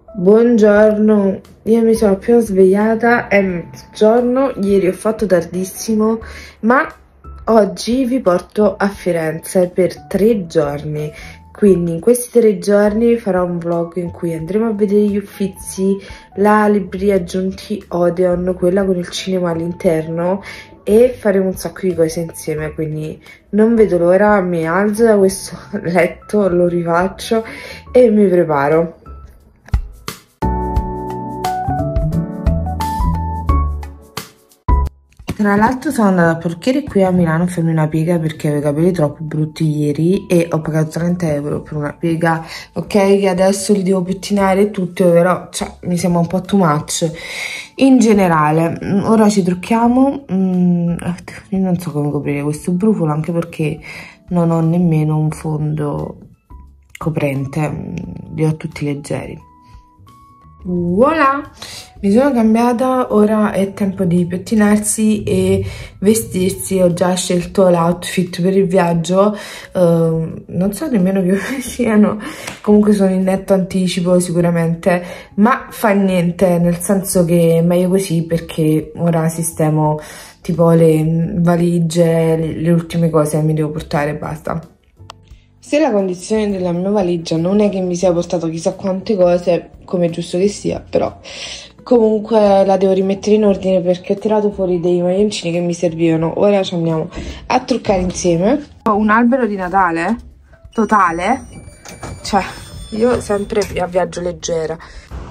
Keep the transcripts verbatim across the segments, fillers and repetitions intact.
Buongiorno, io mi sono appena svegliata, è mezzogiorno, ieri ho fatto tardissimo, ma oggi vi porto a Firenze per tre giorni. Quindi in questi tre giorni farò un vlog in cui andremo a vedere gli Uffizi, la libreria Giunti Odeon, quella con il cinema all'interno, e faremo un sacco di cose insieme, quindi non vedo l'ora, mi alzo da questo letto, lo rifaccio e mi preparo. Tra l'altro sono andata al parrucchiere qui a Milano a farmi una piega perché avevo i capelli troppo brutti ieri e ho pagato trenta euro per una piega. Ok, che adesso li devo pettinare e tutto, però cioè, mi sembra un po' too much. In generale, ora ci trucchiamo. Mm, io non so come coprire questo brufolo, anche perché non ho nemmeno un fondo coprente, li ho tutti leggeri. Voilà, mi sono cambiata, ora è tempo di pettinarsi e vestirsi. Ho già scelto l'outfit per il viaggio, uh, non so nemmeno che ore siano, comunque sono in netto anticipo sicuramente, ma fa niente, nel senso che è meglio così perché ora sistemo tipo le valigie, le, le ultime cose che mi devo portare e basta. Se la condizione della mia valigia non è che mi sia portato chissà quante cose, come è giusto che sia, però comunque la devo rimettere in ordine perché ho tirato fuori dei maglioncini che mi servivano. Ora ci andiamo a truccare insieme. Ho un albero di Natale totale, cioè io sempre a viaggio leggera.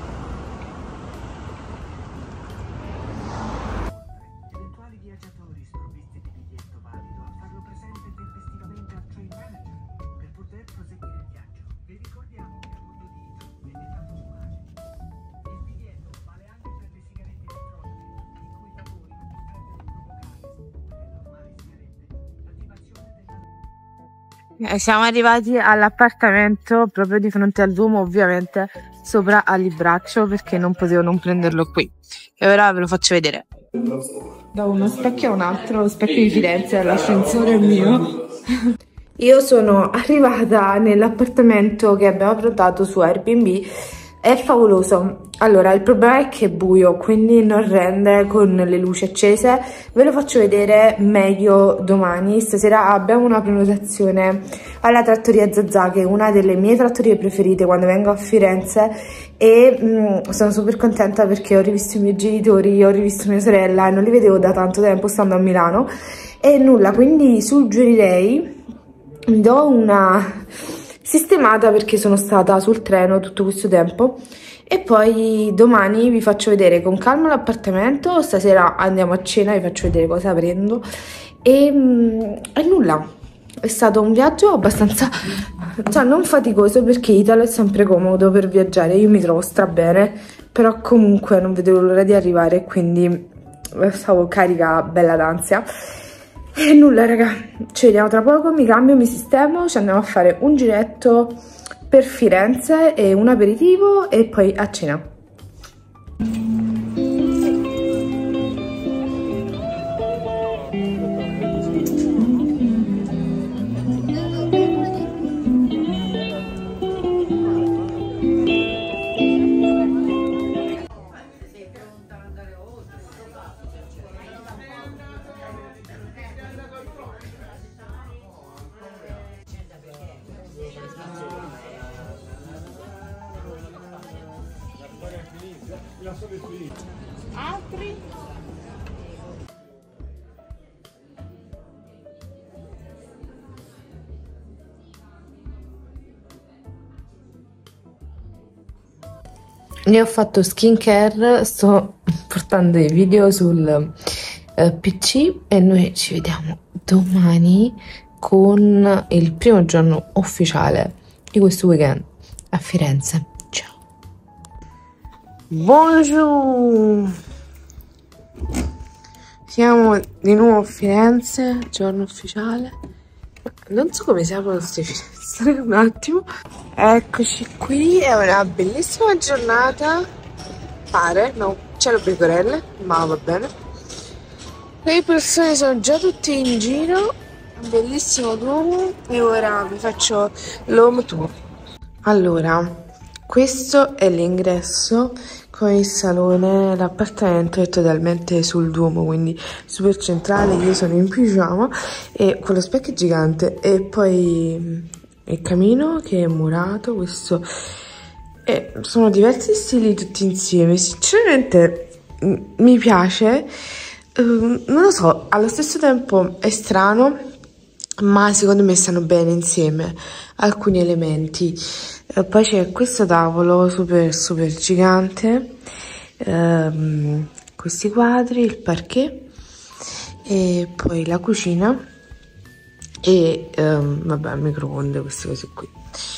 Siamo arrivati all'appartamento proprio di fronte al Duomo, ovviamente sopra a Libraccio perché non potevo non prenderlo qui. E ora ve lo faccio vedere. Da uno specchio a un altro, lo specchio di Firenze, l'ascensore mio. Io sono arrivata nell'appartamento che abbiamo prenotato su Airbnb. È favoloso. Allora, il problema è che è buio, quindi non rende con le luci accese. Ve lo faccio vedere meglio domani. Stasera abbiamo una prenotazione alla Trattoria Zazà, che è una delle mie trattorie preferite quando vengo a Firenze, e mh, sono super contenta perché ho rivisto i miei genitori, ho rivisto mia sorella e non li vedevo da tanto tempo stando a Milano. E nulla, quindi suggerirei, mi do una sistemata perché sono stata sul treno tutto questo tempo e poi domani vi faccio vedere con calma l'appartamento. Stasera andiamo a cena, vi faccio vedere cosa prendo e, e nulla, è stato un viaggio abbastanza, cioè non faticoso perché Italo è sempre comodo per viaggiare, io mi trovo stra bene, però comunque non vedevo l'ora di arrivare, quindi stavo carica bella d'ansia. E nulla raga, ci vediamo tra poco, mi cambio, mi sistemo, ci andiamo a fare un giretto per Firenze e un aperitivo e poi a cena. Altri? Ne ho fatto skincare, sto portando i video sul uh, P C e noi ci vediamo domani con il primo giorno ufficiale di questo weekend a Firenze. Ciao! Buongiorno! Siamo di nuovo a Firenze, giorno ufficiale. Non so come si aprono queste finestre, un attimo. Eccoci qui, è una bellissima giornata. Pare, no, c'è le pecorelle, ma va bene. Le persone sono già tutte in giro, un bellissimo Duomo, e ora vi faccio l'home tour. Allora, Questo è l'ingresso con il salone. L'appartamento è totalmente sul Duomo, quindi super centrale. Io sono in pigiama e con lo specchio gigante, e poi il camino che è murato. Questo e sono diversi stili tutti insieme. Sinceramente mi piace, uh, non lo so, allo stesso tempo è strano, ma secondo me stanno bene insieme alcuni elementi. Uh, poi c'è questo tavolo super super gigante, uh, questi quadri, il parquet, e poi la cucina e um, vabbè, il microonde, queste cose qui.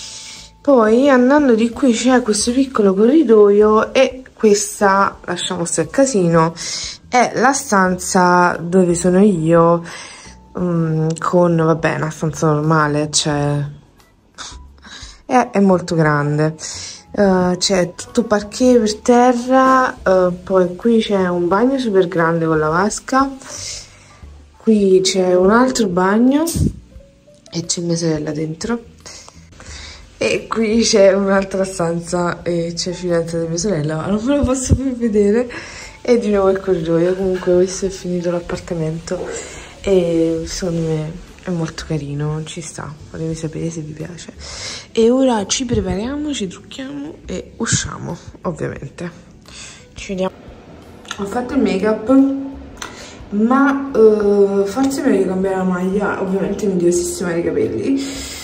Poi andando di qui c'è questo piccolo corridoio, e questa, lasciamo stare il casino, è la stanza dove sono io, um, con, vabbè, una stanza normale, cioè è, è molto grande. Uh, c'è tutto parquet per terra, uh, poi qui c'è un bagno super grande con la vasca, qui c'è un altro bagno e c'è mia sorella dentro. E qui c'è un'altra stanza e c'è fidanzata di mia sorella, ma non ve lo posso più vedere. E di nuovo il corridoio. Comunque questo è finito l'appartamento e secondo me è molto carino, ci sta, fatemi sapere se vi piace. E ora ci prepariamo, ci trucchiamo e usciamo, ovviamente. Ci vediamo. Ho fatto il make up, ma uh, forse meglio cambiare la maglia, ovviamente mi devo sistemare i capelli.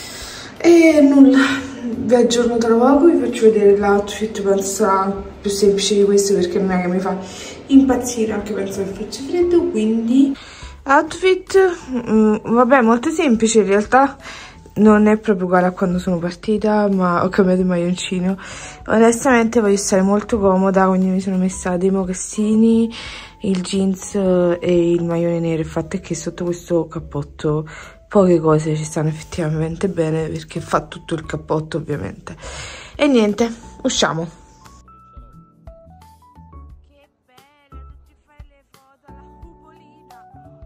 E nulla, vi aggiorno tra poco, vi faccio vedere l'outfit. Penso sarà più semplice di questo perché non è che mi fa impazzire, anche penso che faccia freddo, quindi outfit, mh, vabbè, molto semplice in realtà, non è proprio uguale a quando sono partita, ma ho cambiato il maglioncino. Onestamente voglio stare molto comoda, quindi mi sono messa dei mocassini, il jeans e il maglione nero. Il fatto è che sotto questo cappotto poche cose ci stanno effettivamente bene, perché fa tutto il cappotto ovviamente. E niente, usciamo. Che bella, tutti fai le foto alla cupolina.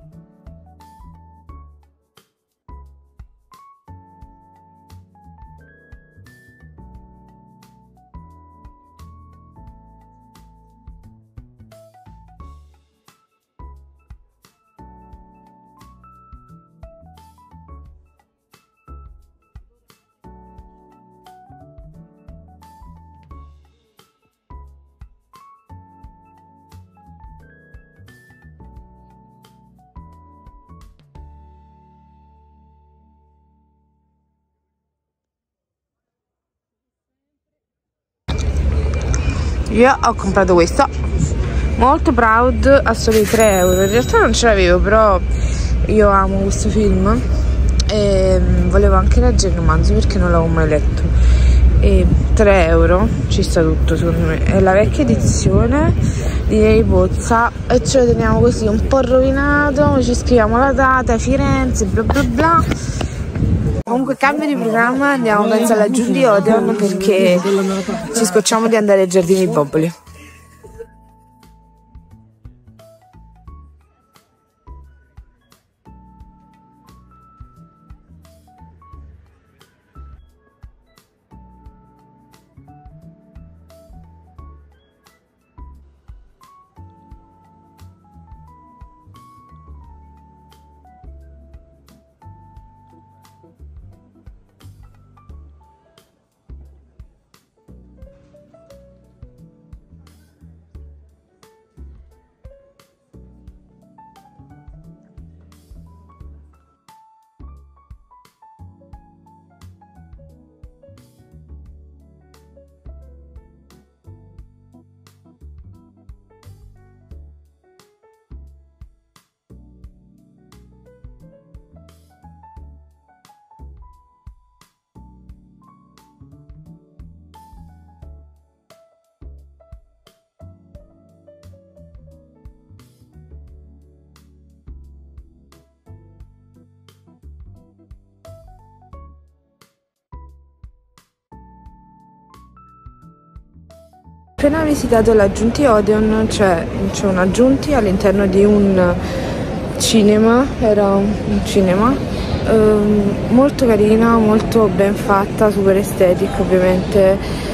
Io ho comprato questo, molto proud, a soli tre euro. In realtà non ce l'avevo, però io amo questo film e volevo anche leggere il romanzo perché non l'avevo mai letto. E tre euro ci sta tutto, secondo me. È la vecchia edizione di Harry Potter e ce lo teniamo così un po' rovinato, ci scriviamo la data, Firenze, bla bla bla. Comunque cambio di programma, andiamo penso alla Giulia di Odeon perché ci scocciamo di andare ai Giardini Boboli. Appena visitato la Giunti Odeon, c'è cioè una Giunti all'interno di un cinema, era un cinema, ehm, molto carina, molto ben fatta, super estetica ovviamente,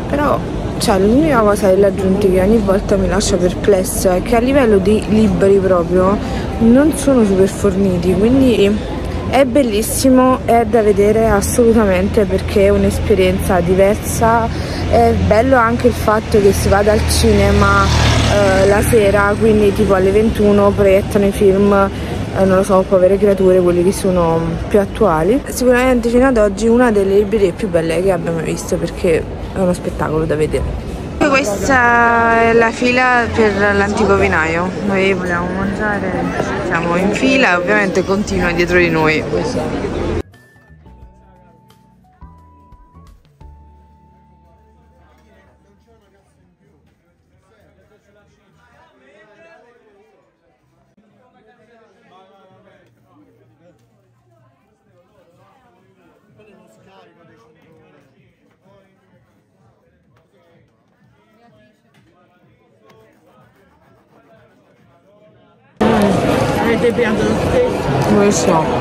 Però cioè l'unica cosa delle aggiunte che ogni volta mi lascia perplessa è che a livello di libri proprio non sono super forniti, quindi è bellissimo, è da vedere assolutamente perché è un'esperienza diversa. È bello anche il fatto che si vada al cinema eh, la sera, quindi tipo alle ventuno proiettano i film, eh, non lo so, Povere creature, quelli che sono più attuali. Sicuramente fino ad oggi una delle librerie più belle che abbiamo visto, perché è uno spettacolo da vedere. Questa è la fila per l'antico vinaio. Noi vogliamo mangiare, siamo in fila e ovviamente continua dietro di noi. Avete pianto lo stesso? Non lo so.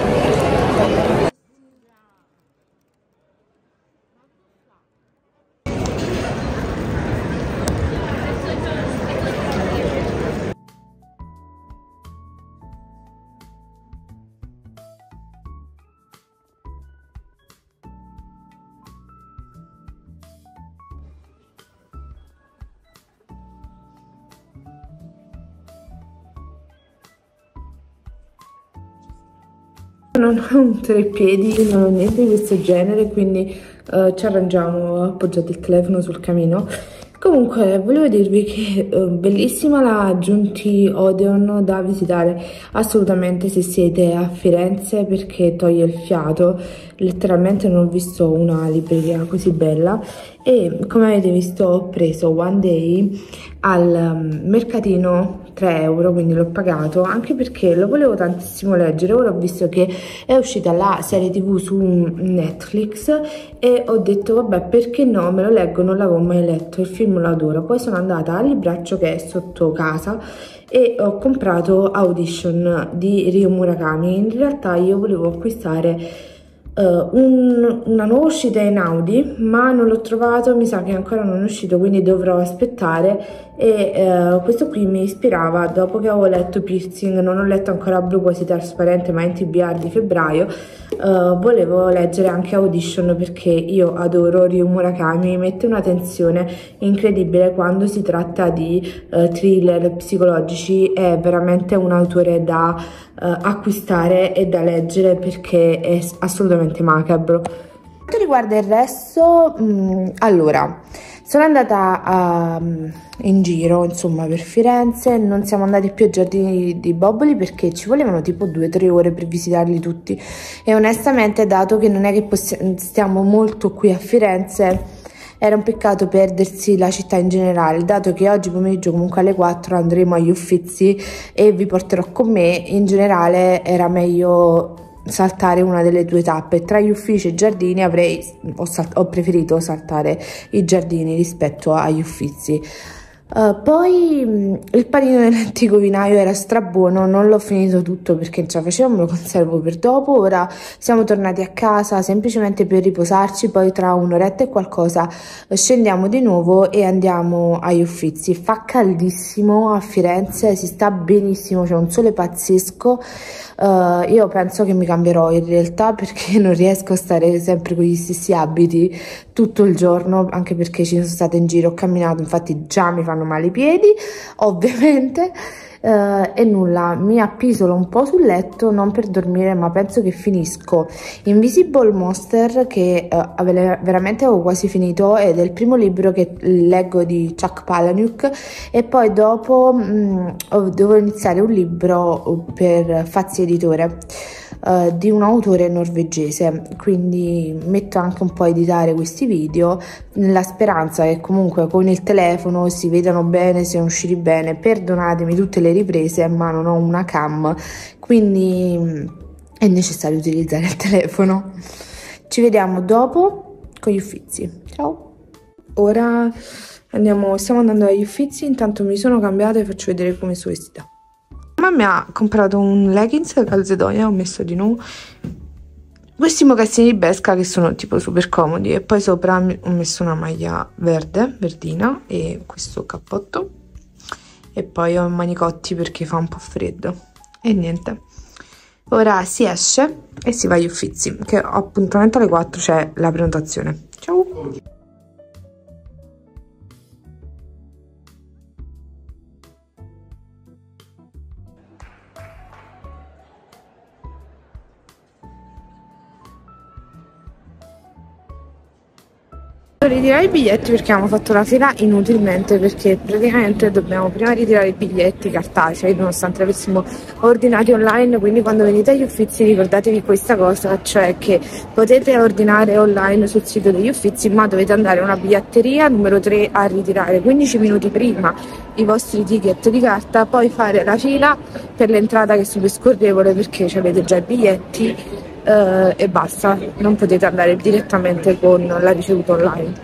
Non ho un treppiedi, non ho niente di questo genere, quindi uh, ci arrangiamo appoggiate il telefono sul camino. Comunque volevo dirvi che uh, bellissima la Giunti Odeon da visitare assolutamente se siete a Firenze, perché toglie il fiato. Letteralmente non ho visto una libreria così bella e come avete visto ho preso One Day al um, mercatino tre euro, quindi l'ho pagato anche perché lo volevo tantissimo leggere. Ora ho visto che è uscita la serie tv su Netflix e ho detto vabbè, perché no, me lo leggo, non l'avevo mai letto, il film lo adoro. Poi sono andata al libraccio che è sotto casa e ho comprato Audition di Ryo Murakami. In realtà io volevo acquistare Uh, un, una nuova uscita in Audi, ma non l'ho trovato, mi sa che ancora non è uscito, quindi dovrò aspettare. E uh, questo qui mi ispirava dopo che avevo letto Piercing. Non ho letto ancora Blu quasi trasparente, ma in T B R di febbraio. Uh, volevo leggere anche Audition perché io adoro Ryo Murakami, mi mette una tensione incredibile quando si tratta di uh, thriller psicologici. È veramente un autore da uh, acquistare e da leggere perché è assolutamente macabro. Per quanto riguarda il resto, mh, allora sono andata a, in giro insomma per Firenze, non siamo andati più ai giardini di Boboli perché ci volevano tipo due o tre ore per visitarli tutti e onestamente, dato che non è che stiamo molto qui a Firenze, era un peccato perdersi la città in generale. Dato che oggi pomeriggio comunque alle quattro andremo agli Uffizi e vi porterò con me, in generale era meglio saltare una delle due tappe. Tra gli uffici e i giardini avrei ho, ho preferito saltare i giardini rispetto agli Uffizi. Uh, poi mh, il panino dell'antico vinaio era strabuono, non l'ho finito tutto perché non ce la facevo, me lo conservo per dopo. Ora siamo tornati a casa semplicemente per riposarci, poi tra un'oretta e qualcosa scendiamo di nuovo e andiamo agli Uffizi. Fa caldissimo a Firenze, si sta benissimo, c'è un sole pazzesco. Uh, io penso che mi cambierò in realtà perché non riesco a stare sempre con gli stessi abiti tutto il giorno, anche perché ci sono stata in giro, ho camminato, infatti già mi fanno male i piedi ovviamente. Uh, e nulla, mi appisolo un po' sul letto, non per dormire, ma penso che finisco Invisible Monster, che uh, ave veramente avevo quasi finito, ed è il primo libro che leggo di Chuck Palahniuk, e poi dopo mh, devo iniziare un libro per Fazzi Editore uh, di un autore norvegese, quindi metto anche un po' a editare questi video nella speranza che comunque con il telefono si vedano bene, siano usciti bene. Perdonatemi tutte le riprese, ma non ho una cam, quindi è necessario utilizzare il telefono. Ci vediamo dopo con gli Uffizi. Ciao. Ora andiamo, stiamo andando agli Uffizi, intanto mi sono cambiata e faccio vedere come sono vestita. Mamma mi ha comprato un leggings da Calzedonia, ho messo di nuovo questi mocassini di Bershka che sono tipo super comodi, e poi sopra ho messo una maglia verde, verdina, e questo cappotto, e poi ho i manicotti perché fa un po' freddo. E niente, ora si esce e si va agli Uffizi, che ho appuntamento alle quattro, c'è la prenotazione. Ciao! Ritirare i biglietti perché abbiamo fatto la fila inutilmente, perché praticamente dobbiamo prima ritirare i biglietti cartacei nonostante li avessimo ordinati online. Quindi quando venite agli Uffizi ricordatevi questa cosa, cioè che potete ordinare online sul sito degli Uffizi, ma dovete andare a una biglietteria numero tre a ritirare quindici minuti prima i vostri ticket di carta, poi fare la fila per l'entrata, che è super scorrevole perché avete già i biglietti. Uh, e basta, non potete andare direttamente con la ricevuta online.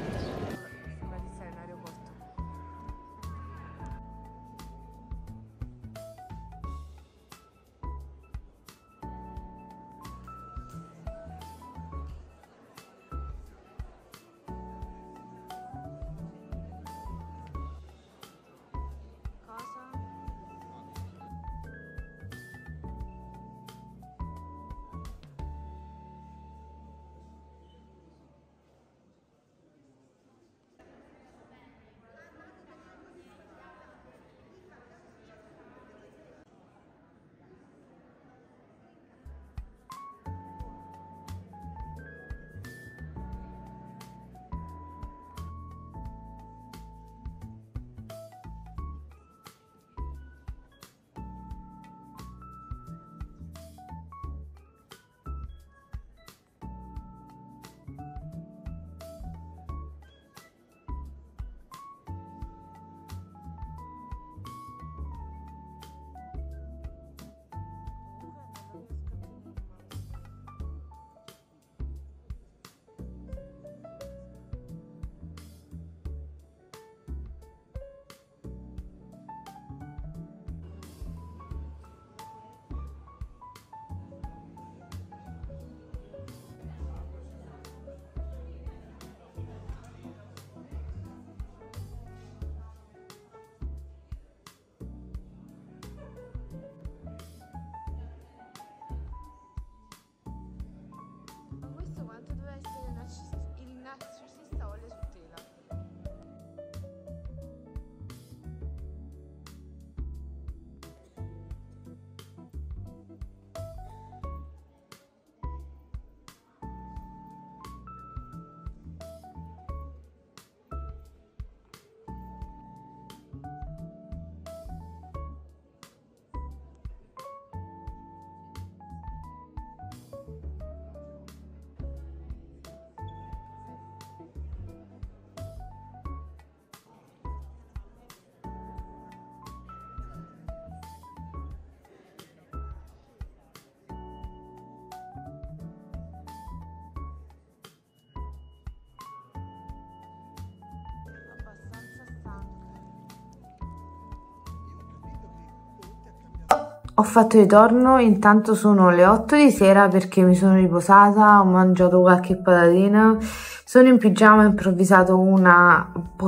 Ho fatto ritorno, intanto sono le otto di sera perché mi sono riposata, ho mangiato qualche patatina, sono in pigiama, ho improvvisato una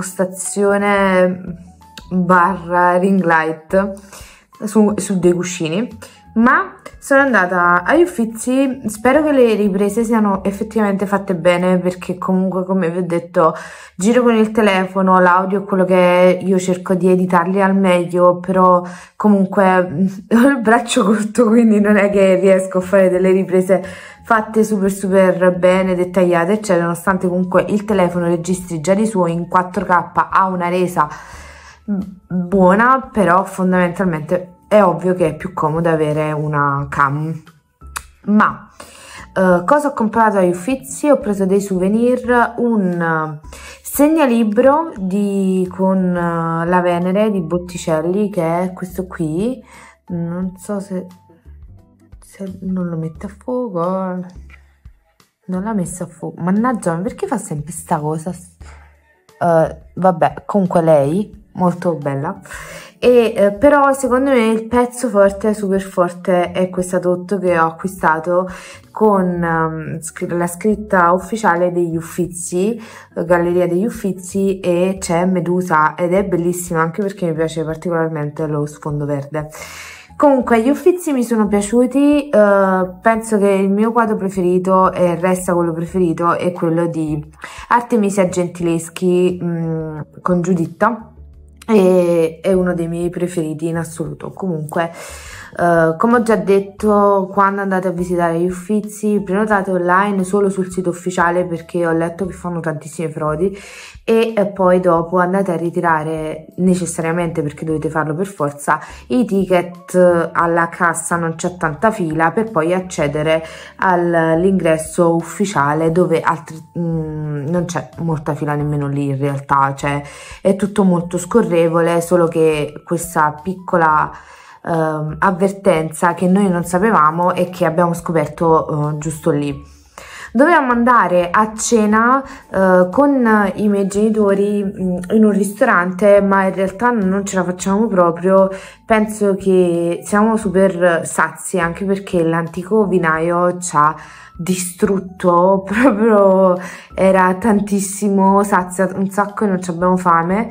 postazione barra ring light su, su dei cuscini, ma sono andata agli Uffizi. Spero che le riprese siano effettivamente fatte bene, perché comunque, come vi ho detto, giro con il telefono, l'audio è quello che è, io cerco di editarli al meglio, però comunque ho il braccio corto, quindi non è che riesco a fare delle riprese fatte super super bene, dettagliate eccetera, nonostante comunque il telefono registri già di suo in quattro K, ha una resa buona, però fondamentalmente è ovvio che è più comodo avere una cam. Ma uh, cosa ho comprato agli Uffizi? Ho preso dei souvenir, un uh, segnalibro di, con uh, la Venere di Botticelli, che è questo qui, non so se, se non lo mette a fuoco, non l'ha messo a fuoco, mannaggia, ma perché fa sempre sta cosa? Uh, vabbè, comunque lei molto bella. E eh, però secondo me il pezzo forte, super forte, è questa tot che ho acquistato con um, la scritta ufficiale degli Uffizi, Galleria degli Uffizi, e c'è Medusa ed è bellissima anche perché mi piace particolarmente lo sfondo verde. Comunque gli Uffizi mi sono piaciuti, uh, penso che il mio quadro preferito, e resta quello preferito, è quello di Artemisia Gentileschi mh, con Giuditta, e è uno dei miei preferiti in assoluto. Comunque uh, come ho già detto, quando andate a visitare gli Uffizi prenotate online solo sul sito ufficiale, perché ho letto che fanno tantissime frodi, e eh, poi dopo andate a ritirare necessariamente, perché dovete farlo per forza, i ticket alla cassa, non c'è tanta fila, per poi accedere all'ingresso ufficiale dove altri, mh, non c'è molta fila nemmeno lì in realtà, cioè è tutto molto scorrevole, solo che questa piccola uh, avvertenza che noi non sapevamo e che abbiamo scoperto uh, giusto lì. Dovevamo andare a cena uh, con i miei genitori mh, in un ristorante, ma in realtà non ce la facciamo proprio. Penso che siamo super sazi, anche perché l'antico vinaio ci ha distrutto, proprio era tantissimo, sazia un sacco e non ci abbiamo fame.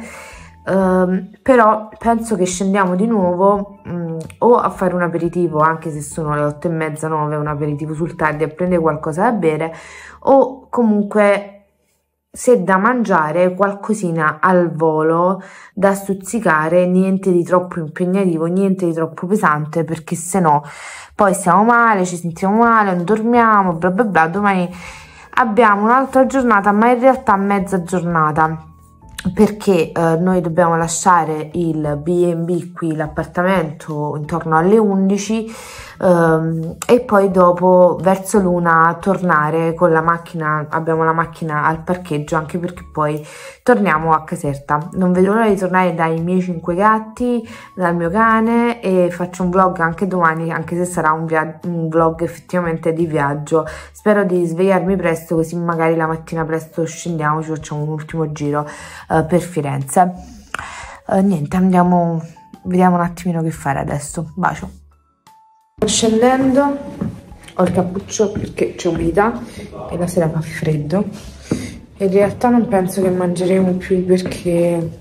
Uh, però penso che scendiamo di nuovo um, o a fare un aperitivo, anche se sono le otto e mezza, nove, un aperitivo sul tardi, a prendere qualcosa da bere, o comunque, se da mangiare, qualcosina al volo da stuzzicare, niente di troppo impegnativo, niente di troppo pesante, perché se no poi stiamo male, ci sentiamo male, non dormiamo, bla bla bla. Domani abbiamo un'altra giornata, ma in realtà mezza giornata, perché eh, noi dobbiamo lasciare il B and B qui, l'appartamento, intorno alle undici, ehm, e poi dopo verso l'una tornare con la macchina. Abbiamo la macchina al parcheggio, anche perché poi torniamo a Caserta. Non vedo l'ora di tornare dai miei cinque gatti, dal mio cane, e faccio un vlog anche domani, anche se sarà un, un vlog effettivamente di viaggio. Spero di svegliarmi presto, così magari la mattina presto scendiamo, ci facciamo un ultimo giro uh, per Firenze. Uh, niente, andiamo, vediamo un attimino che fare adesso. Bacio. Sto scendendo, ho il cappuccio perché c'è umidità e la sera fa freddo. In realtà non penso che mangeremo più, perché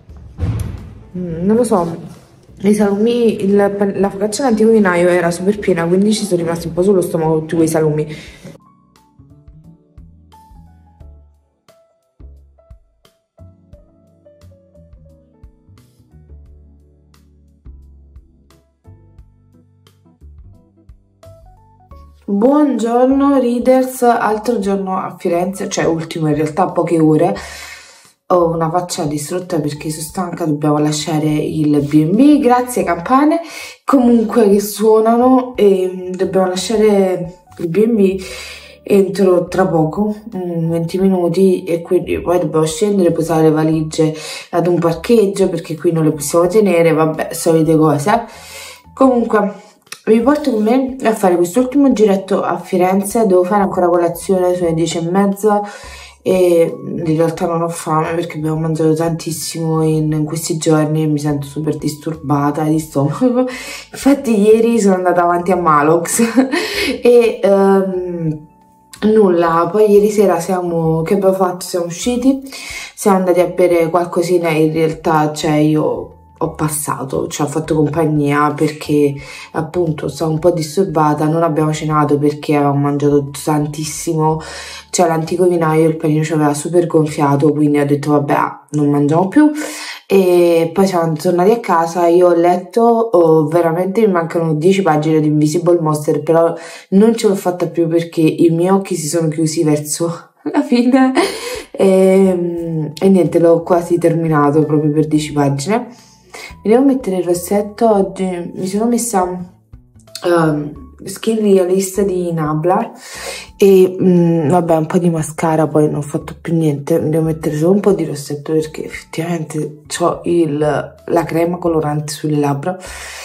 mm, non lo so, i salumi, il, la focaccia all'antico vinaio era super piena, quindi ci sono rimasti un po' sullo stomaco tutti quei salumi. Buongiorno Readers, altro giorno a Firenze, cioè ultimo in realtà, poche ore. Ho una faccia distrutta perché sono stanca, dobbiamo lasciare il B and B, grazie campane comunque che suonano, e dobbiamo lasciare il B and B entro tra poco, venti minuti, e quindi poi dobbiamo scendere, posare le valigie ad un parcheggio perché qui non le possiamo tenere, vabbè, solite cose. Comunque vi porto con me a fare quest'ultimo giretto a Firenze. Devo fare ancora colazione, sono le dieci e mezza e in realtà non ho fame perché abbiamo mangiato tantissimo in, in questi giorni e mi sento super disturbata di stomaco. Infatti ieri sono andata avanti a Malox e um, nulla, poi ieri sera siamo, che abbiamo fatto? Siamo usciti, siamo andati a bere qualcosina, in realtà cioè io ho passato, ci ho fatto compagnia perché appunto stavo un po' disturbata, non abbiamo cenato perché avevamo mangiato tantissimo, cioè l'antico vinaio il panino ci aveva super gonfiato, quindi ho detto vabbè non mangiamo più, e poi siamo tornati a casa. Io ho letto, oh, veramente mi mancano dieci pagine di Invisible Monster, però non ce l'ho fatta più perché i miei occhi si sono chiusi verso la fine e, e niente, l'ho quasi terminato proprio per dieci pagine. Mi devo mettere il rossetto oggi, mi sono messa um, Skin Realist di Nabla e um, vabbè un po' di mascara, poi non ho fatto più niente, mi devo mettere solo un po' di rossetto perché effettivamente ho la crema colorante sulle labbra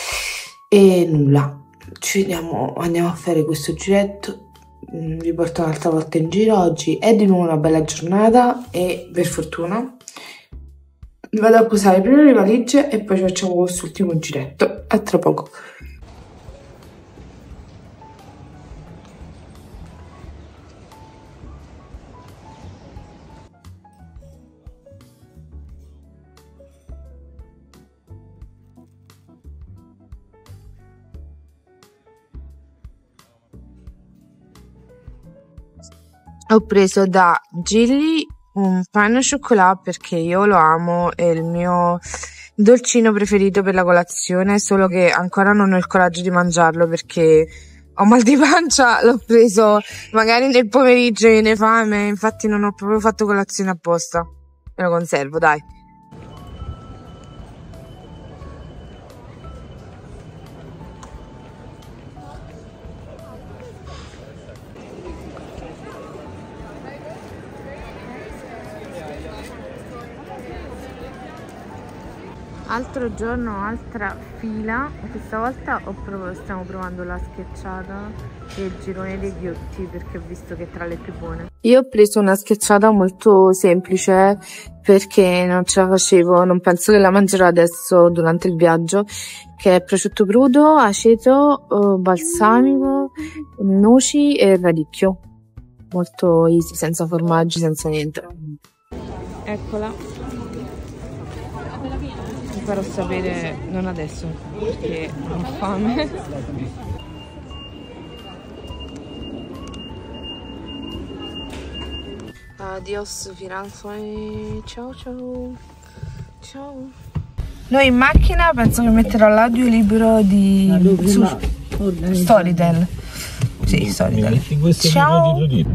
e nulla, ci vediamo, andiamo a fare questo giretto, vi porto un'altra volta in giro. Oggi è di nuovo una bella giornata e per fortuna vado a posare prima le valigie e poi ci facciamo quest'ultimo giretto. A tra poco. Ho preso da Gilly un pain au chocolat perché io lo amo, è il mio dolcino preferito per la colazione, solo che ancora non ho il coraggio di mangiarlo perché ho mal di pancia, l'ho preso magari nel pomeriggio, e viene fame, infatti non ho proprio fatto colazione apposta. Me lo conservo, dai. Altro giorno, altra fila, questa volta ho prov stiamo provando la schiacciata e il girone dei ghiotti perché ho visto che è tra le più buone. Io ho preso una schiacciata molto semplice perché non ce la facevo, non penso che la mangerò adesso durante il viaggio, che è prosciutto crudo, aceto, balsamico, noci e radicchio. Molto easy, senza formaggi, senza niente. Eccola. Vi farò sapere, non adesso, perché ho fame. Adios fidanzati, ciao ciao, ciao. Noi in macchina penso che metterò l'audiolibro di su Storytel. Sì, Storytel. Ciao.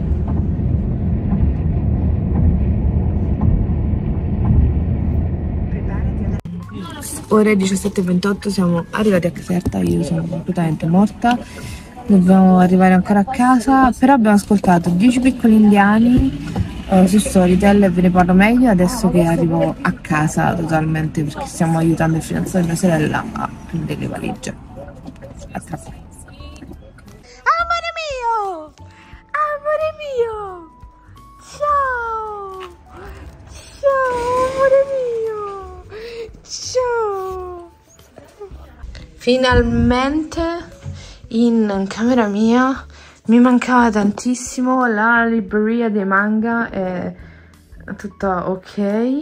Ore diciassette e ventotto, siamo arrivati a Caserta, io sono completamente morta, dobbiamo arrivare ancora a casa, però abbiamo ascoltato dieci piccoli indiani eh, su Storytel e ve ne parlo meglio adesso che arrivo a casa totalmente, perché stiamo aiutando il fidanzato di mia sorella a prendere le valigie. A tra poco. Amore mio! Amore mio! Ciao! Ciao amore mio! Ciao! Finalmente in camera mia, mi mancava tantissimo, la libreria dei manga è tutta ok,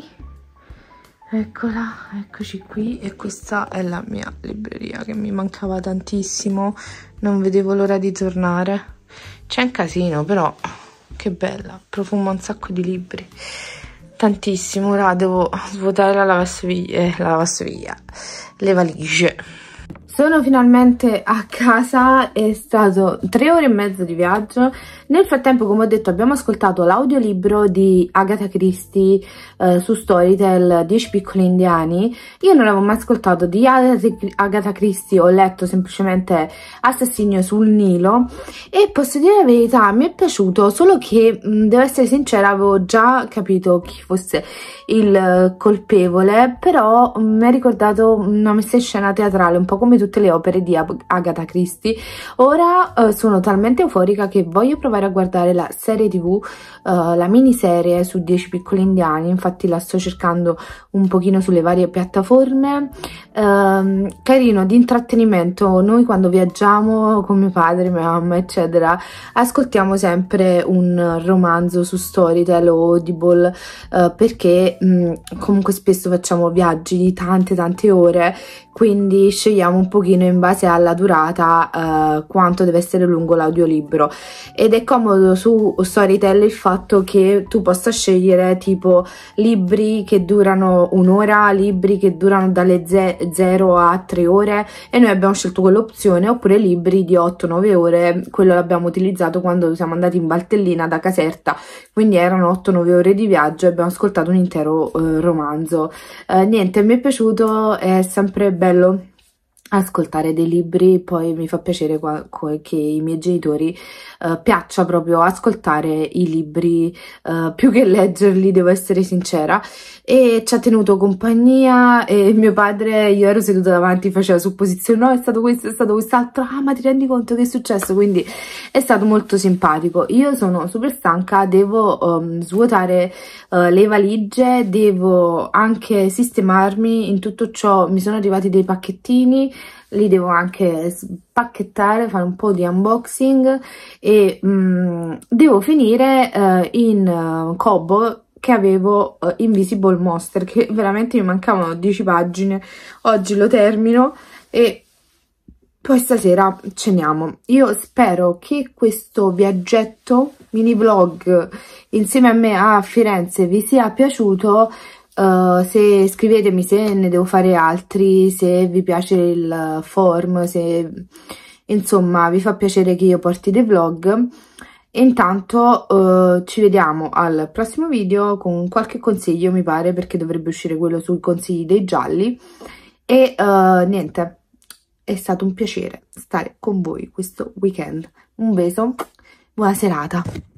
eccola, eccoci qui, e questa è la mia libreria che mi mancava tantissimo, non vedevo l'ora di tornare. C'è un casino però, che bella, profuma un sacco di libri. Tantissimo, ora devo svuotare la lavastoviglie, eh, la lavastoviglie, le valigie. Sono finalmente a casa, è stato tre ore e mezza di viaggio. Nel frattempo, come ho detto, abbiamo ascoltato l'audiolibro di Agatha Christie eh, su Storytel, dieci piccoli indiani. Io non l'avevo mai ascoltato di Agatha Christie, ho letto semplicemente Assassinio sul Nilo e posso dire la verità, mi è piaciuto, solo che, mh, devo essere sincera, avevo già capito chi fosse il colpevole, però mi ha ricordato una messa in scena teatrale, un po' come tutte le opere di Agatha Christie. Ora uh, sono talmente euforica che voglio provare a guardare la serie tv, uh, la miniserie su dieci piccoli indiani, infatti la sto cercando un pochino sulle varie piattaforme. Uh, carino, di intrattenimento. Noi quando viaggiamo con mio padre, mia mamma eccetera, ascoltiamo sempre un romanzo su Storytel o Audible, uh, perché mh, comunque spesso facciamo viaggi di tante tante ore, quindi scegliamo un pochino in base alla durata uh, quanto deve essere lungo l'audiolibro, ed è comodo su Storytel il fatto che tu possa scegliere tipo libri che durano un'ora, libri che durano dalle zero a tre ore, e noi abbiamo scelto quell'opzione, oppure libri di otto nove ore, quello l'abbiamo utilizzato quando siamo andati in Valtellina da Caserta, quindi erano otto nove ore di viaggio e abbiamo ascoltato un intero uh, romanzo. Uh, niente, mi è piaciuto, è sempre bello ascoltare dei libri, poi mi fa piacere che i miei genitori uh, piaccia proprio ascoltare i libri uh, più che leggerli, devo essere sincera, e ci ha tenuto compagnia. E mio padre, io ero seduta davanti, faceva supposizioni, no è stato questo, è stato quest'altro, ah ma ti rendi conto che è successo, quindi è stato molto simpatico. Io sono super stanca, devo um, svuotare uh, le valigie, devo anche sistemarmi in tutto ciò. Mi sono arrivati dei pacchettini, li devo anche spacchettare, fare un po' di unboxing e um, devo finire uh, in uh, Kobo che avevo uh, Invisible Monster, che veramente mi mancavano dieci pagine. Oggi lo termino e poi stasera ceniamo. Io spero che questo viaggetto mini vlog insieme a me a Firenze vi sia piaciuto. Uh, se scrivetemi se ne devo fare altri, se vi piace il form, se insomma vi fa piacere che io porti dei vlog. E intanto uh, ci vediamo al prossimo video con qualche consiglio, mi pare, perché dovrebbe uscire quello sui consigli dei gialli. E uh, niente, è stato un piacere stare con voi questo weekend. Un beso, buona serata.